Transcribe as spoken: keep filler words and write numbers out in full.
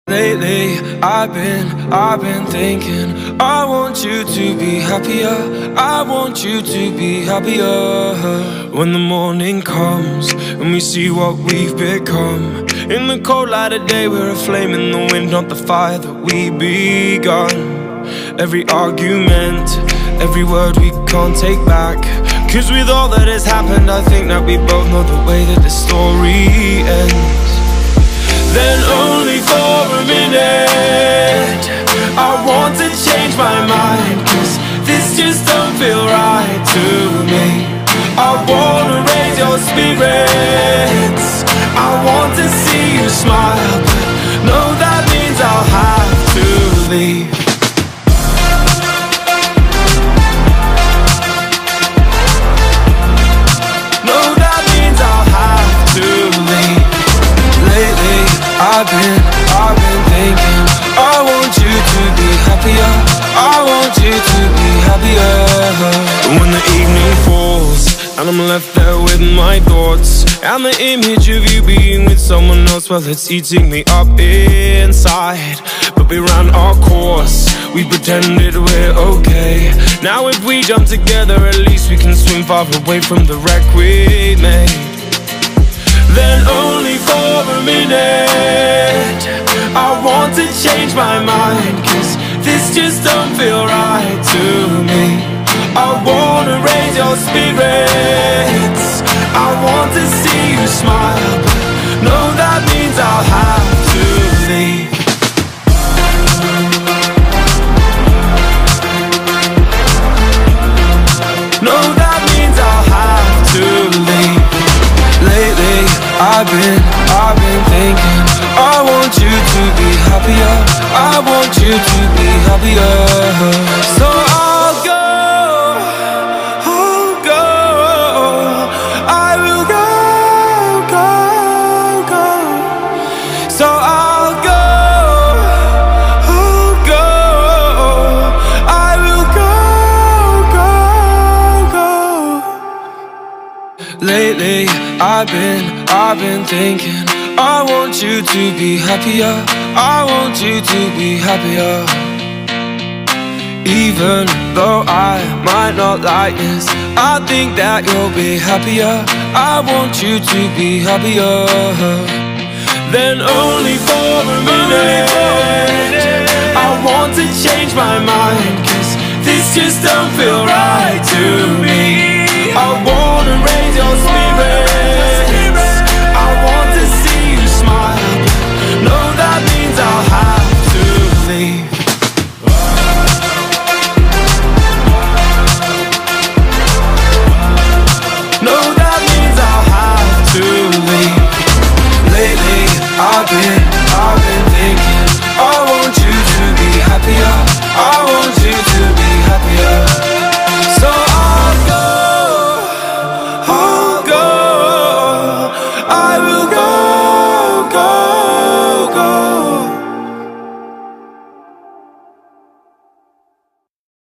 Lately, I've been, I've been thinking I want you to be happier, I want you to be happier. When the morning comes and we see what we've become, in the cold light of day we're a flame in the wind, not the fire that we begun. Every argument, every word we can't take back, cause with all that has happened I think that we both know the way that the story ends. Then only for a minute I want to change my mind, cause this just don't feel right to me. I wanna raise your spirits, I want to see you smile, but no, that means I'll have to leave. No, that means I'll have to leave. Lately, I've been, I've been thinking I want you to be happier, I want you to be happier. When the evening falls and I'm left there with my thoughts, and the image of you being with someone else, well, it's eating me up inside. But we ran our course, we pretended we're okay. Now if we jump together, at least we can swim far away from the wreck we made. Then only for a minute I want to change my mind, cause this just don't feel right to me. I wanna raise your spirits, I want to see you smile, but no, that means I'll have to leave. No, that means I'll have to leave. Lately, I've been, I've been thinking I want you to be happier, I want you to be happier. So I'll go, I'll go, I will go, go, go. So I'll go, I'll go, I will go, go, go. Lately, I've been, I've been thinking I want you to be happier, I want you to be happier. Even though I might not like this, I think that you'll be happier, I want you to be happier. Then only for a minute I want to change my mind, cause this just don't feel right.